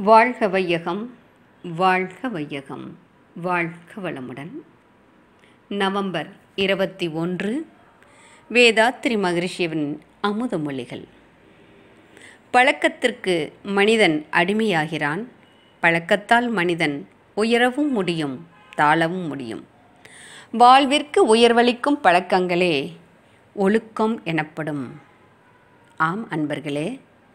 வாழ்க வையகம், வாழ்க வையகம், வாழ்க வளமுடன். நவம்பர் 21 வேதாத்திரி மகரிஷியின் அமுதமொழிகள். பழக்கத்திற்கு மனிதன் அடிமையாகிறான். பழக்கத்தால் மனிதன் உயரவும் முடியும், தாழவும் முடியும். வாழ்விற்கு உயர்வளிக்கும் பழக்கங்களே ஒழுக்கம் எனப்படும். ஆம் அன்பர்களே,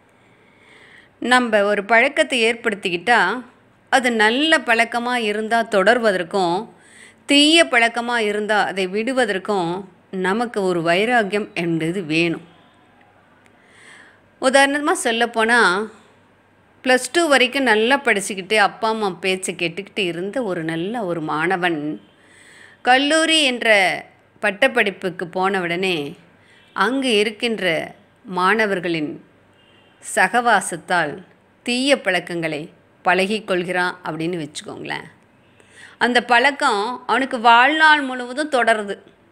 நம்ம ஒரு பழக்கத்தை ஏற்படுத்திக்கிட்டால் அது நல்ல பழக்கமாக இருந்தால் தொடர்வதற்கும், தீய பழக்கமாக இருந்தால் அதை விடுவதற்கும் நமக்கு ஒரு வைராக்கியம் என்பது வேணும். உதாரணமாக சொல்லப்போனால், +2 வரைக்கும் நல்லா படிச்சுக்கிட்டு அப்பா அம்மா பேச்சை கேட்டுக்கிட்டு இருந்த ஒரு மாணவன் கல்லூரி என்ற பட்டப்படிப்புக்கு போன உடனே அங்கு இருக்கின்ற மாணவர்களின் சகவாசத்தால் தீய பழக்கங்களை பழகிக்கொள்கிறான் அப்படின்னு வச்சுக்கோங்களேன். அந்த பழக்கம் அவனுக்கு வாழ்நாள் முழுவதும் தொடருது.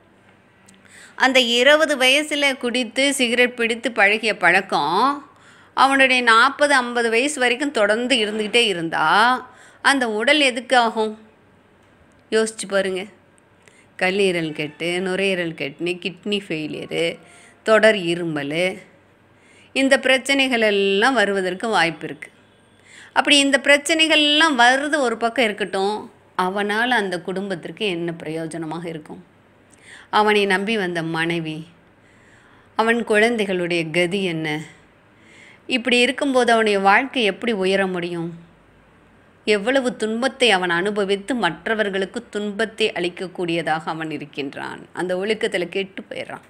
அந்த 20 வயசில் குடித்து சிகரெட் பிடித்து பழகிய பழக்கம் அவனுடைய 40-50 வயசு வரைக்கும் தொடர்ந்து இருந்துக்கிட்டே இருந்தால் அந்த உடல் எதுக்கு ஆகும்? யோசிச்சு பாருங்கள். கல்லீரல் கெட்டு, நுரையீரல் கெட்டுன்னு, கிட்னி ஃபெயிலியரு, தொடர் இருமல், இந்த பிரச்சனைகள் எல்லாம் வருவதற்கு வாய்ப்பு இருக்குது. அப்படி இந்த பிரச்சனைகள்லாம் வருது ஒரு பக்கம் இருக்கட்டும், அவனால் அந்த குடும்பத்திற்கு என்ன பிரயோஜனமாக இருக்கும்? அவனை நம்பி வந்த மனைவி, அவன் குழந்தைகளுடைய கதி என்ன? இப்படி இருக்கும்போது அவனுடைய வாழ்க்கை எப்படி உயர முடியும்? எவ்வளவு துன்பத்தை அவன் அனுபவித்து மற்றவர்களுக்கு துன்பத்தை அளிக்கக்கூடியதாக அவன் இருக்கின்றான். அந்த ஒழுக்கத்தில் கெட்டு போயிடுறான்.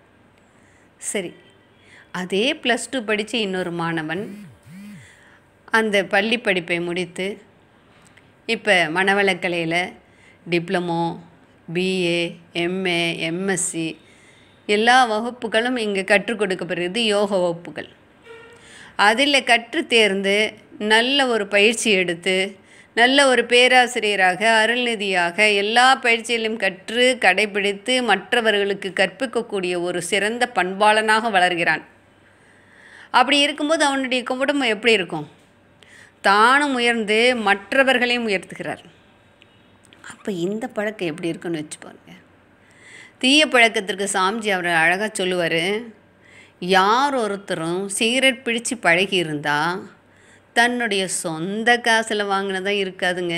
சரி, அதே +2 படித்த இன்னொரு மாணவன் அந்த பள்ளி படிப்பை முடித்து இப்போ மனவளக்கலையில் டிப்ளமோ, BA, MA, MSc எல்லா வகுப்புகளும் இங்கே கற்றுக் கொடுக்கப்படுகிறது. யோக வகுப்புகள். அதில் கற்று தேர்ந்து நல்ல ஒரு பயிற்சி எடுத்து நல்ல ஒரு பேராசிரியராக, அருள்நிதியாக எல்லா பயிற்சியிலும் கற்று கடைபிடித்து மற்றவர்களுக்கு கற்பிக்கக்கூடிய ஒரு சிறந்த பண்பாளனாக வளர்கிறான். அப்படி இருக்கும்போது அவனுடைய குடும்பம் எப்படி இருக்கும்? தானும் உயர்ந்து மற்றவர்களையும் உயர்த்துகிறார். அப்போ இந்த பழக்கம் எப்படி இருக்குன்னு வச்சு பாருங்க. தீய பழக்கத்திற்கு சாமிஜி அவர் அழகாக சொல்லுவார், யார் ஒருத்தரும் சிகரெட் பிடிச்சு பழகி இருந்தால் தன்னுடைய சொந்த காசில் வாங்கினதான் இருக்காதுங்க,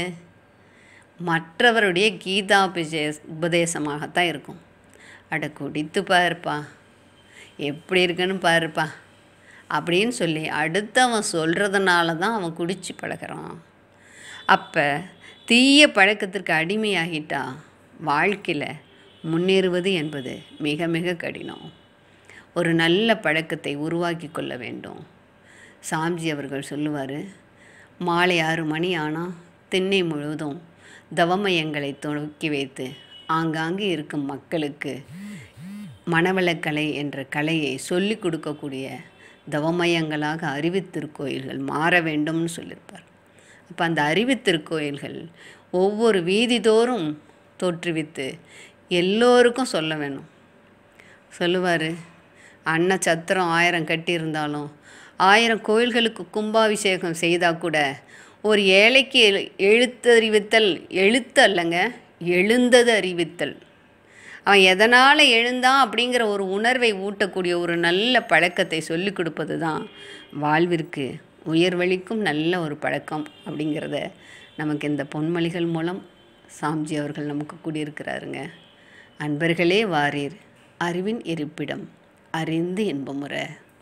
மற்றவருடைய கீதா உபதேசமாகத்தான் இருக்கும். அட குடித்து பாருப்பா, எப்படி இருக்குன்னு பாருப்பா அப்படின்னு சொல்லி அடுத்தவன் சொல்கிறதுனால தான் அவன் குடித்து பழகிறான். அப்போ தீய பழக்கத்திற்கு அடிமையாகிட்டா வாழ்க்கையில் முன்னேறுவது என்பது மிக மிக கடினம். ஒரு நல்ல பழக்கத்தை உருவாக்கி கொள்ள வேண்டும். சாமிஜி அவர்கள் சொல்லுவார், மாலை 6 மணி ஆனால் திண்ணை முழுவதும் தவமயங்களை துவக்கி வைத்து ஆங்காங்கே இருக்கும் மக்களுக்கு மனவளக்கலை என்ற கலையை சொல்லிக் கொடுக்கக்கூடிய தவமயங்களாக அறிவுத்திருக்கோயில்கள் மாற வேண்டும்னு சொல்லியிருப்பார். அப்போ அந்த அறிவுத்திருக்கோயில்கள் ஒவ்வொரு வீதிதோறும் தோற்றுவித்து எல்லோருக்கும் சொல்ல வேணும். சொல்லுவார், அன்னச்சத்திரம் 1000 கட்டியிருந்தாலும் 1000 கோயில்களுக்கு கும்பாபிஷேகம் செய்தால் கூட ஒரு ஏழைக்கு எழுத்தறிவித்தல், எழுத்து அல்லங்க, எழுந்தது அறிவித்தல். அவன் எதனால் எழுந்தான் அப்படிங்கிற ஒரு உணர்வை ஊட்டக்கூடிய ஒரு நல்ல பழக்கத்தை சொல்லிக் கொடுப்பது தான் வாழ்விற்கு உயர்வளிக்கும் நல்ல ஒரு பழக்கம் அப்படிங்கிறத நமக்கு இந்த பொன்மொழிகள் மூலம் சாமிஜி அவர்கள் நமக்கு கூடியிருக்கிறாருங்க. அன்பர்களே வாரீர், அறிவின் இருப்பிடம் அறிந்து இன்பமுற.